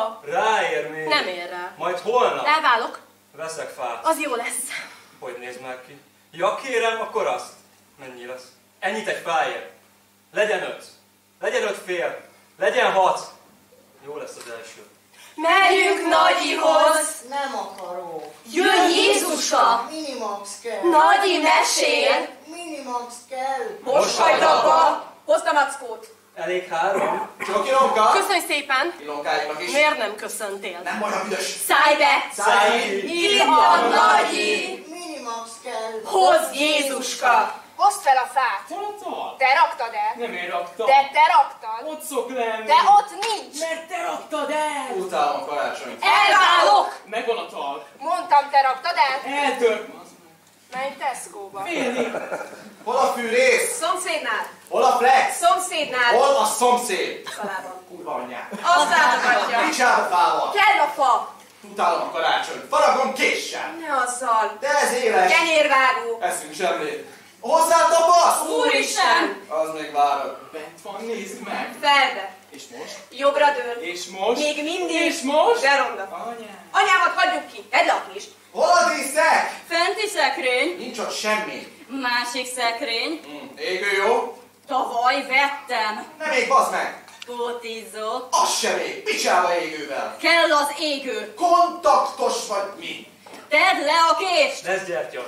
fa. Ráér még. Nem ér rá. Majd holnap. Elválok. Veszek fát. Az jó lesz. Hogy néz már ki? Ja, kérem, akkor azt. Mennyi lesz? Ennyit egy fáért. Legyen 5. Legyen 5 fél. Legyen 6. Jó lesz az első. Megyünk Nagyihoz. Nem akarok. Jön Jézuska. Minimax kell. Nagyi mesél. Minimax kell. Most hagyd abba. Hozd a mackót. Elég 3. Csak Ilonka! Köszönj szépen. Ilonkáinak is. Miért nem köszöntél? Nem olyan büdös. Szállj be. Szállj! Itt van Nagyi. Minimax kell. Hozd Jézuska. Hozd fel a fát! Hol a tal? Te raktad el? Nem én raktam. De te raktad? Ott szok lenni. De ott nincs! Mert te raktad el. Utálom a karácsonyt. Elválok. Megvan a tal. Mondtam, te raktad el? Eltört. Menj Tesco-ba. Félig. Hol a fűrész? Szomszédnál! Hol a flex? Szomszédnál! Hol a szomszéd? Szalában. Kurva anyját. Azt látogatja. Micsába fával? Kell a fa! Utálom a karácsonyt. Faragom késsel. Ne azzal! De ez éles. Kenyérvágó! Eszünk semmit. Hozzá tapasz? Úristen! Az még várok. Bent van, nézd meg. Felbe! És most? Jobbra dől! És most? Még mindig! És most? De ronda! Anyám. Anyámat hagyjuk ki! Edd le a kést! Hol a díszek? Fenti szekrény, Nincs ott semmi. másik szekrény. Égő jó? Tavaly vettem. Nem ég, bazd meg. Pótizó. Az sem ég. Micsába égővel? Kell az égő. Kontaktos vagy mi? Tedd le a kést. Lesz gyertya.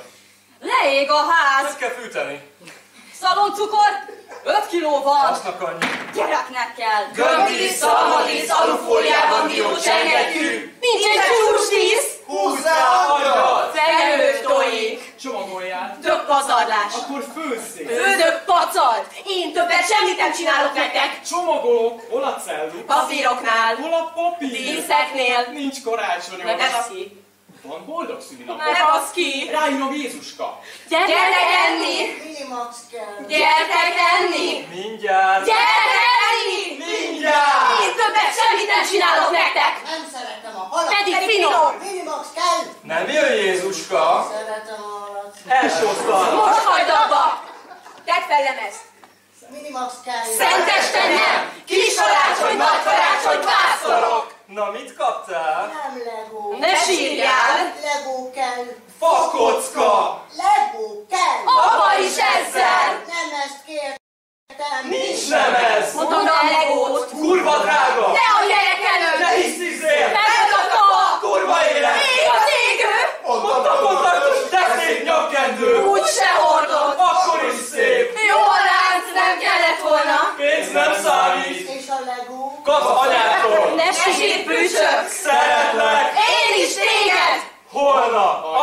Leég a ház. Ezt kell fűteni. Szaloncukor 5 kiló van. Aznak annyi. Gyereknek kell. Gömbvíz, szalmadísz, alufóliában dió csengetű. Nincs egy húsdísz. Húzzál agyat! Fenyős tojék. Csomagolják. Tök pazarlás. Akkor főzzék. Fődök pacalt. Én többet semmit nem csinálok nektek. Csomagolok. Hol a celluk? Papíroknál. Hol a papír? Díszeknél. Nincs karácsonyos. Ne basz ki. Van boldog szülinapot. Ne basz ki. Ráírom Jézuska. Gyertek enni. Minimax kell. Gyertek enni. Mindjárt. Gyertek enni. Mindjárt! Én többet semmit nem csinálok nektek. Nem szeretem a halat. Pedig finom. Minimax kell. Nem jön Jézuska. Szeretem a halat. Elsóztal. Most hagyd abba. Tedd fel lemezt! Minimax kell. Szentesten nem. Kis karácsony, nagy karácsony, pásztorok. Na, mit kaptál? Nem Lego. Ne sírjál. Lego kell. Fakocka! Lego kell. Apa is ezzel. Nem ezt kértem. Nincs lemez! Mondom a legót. Kurva drága! Ne a gyerek előtt. Ne hisz izért! Megad a fa. Kurva élet! Ég az égő. Mondtam kontaktus, de szép nyakkendő! Úgy se hordod. Akkor is szép! Jó a lánc, nem kellett volna. Pénz nem számít! És a Lego. Kapsz anyától! Ne sírj, pücsök. Szeretlek! Én is téged. Holnap!